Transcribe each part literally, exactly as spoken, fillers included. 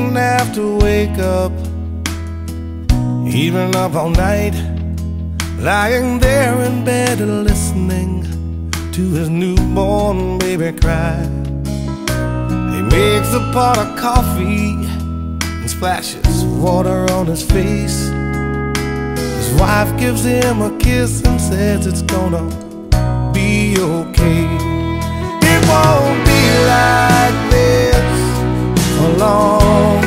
didn't have to wake up, even up all night, lying there in bed listening to his newborn baby cry. He makes a pot of coffee and splashes water on his face. His wife gives him a kiss and says it's gonna be okay. It won't be like this for long.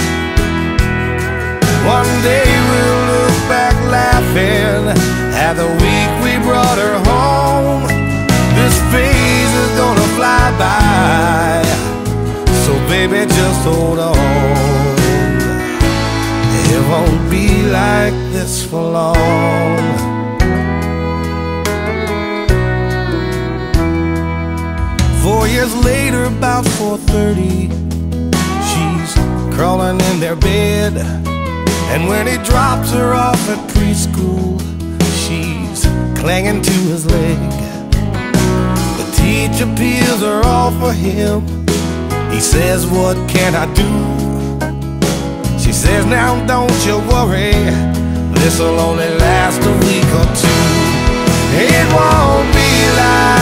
One day we'll look back laughing at the week we brought her home. This phase is gonna fly by, so baby just hold on. It won't be like this for long. Four years later, about four thirty, she's crawling in their bed, and when he drops her off at preschool, she's clinging to his leg. The teacher peels her off for him. He says, "What can I do?" She says, "Now don't you worry, this'll only last a week or two. It won't be like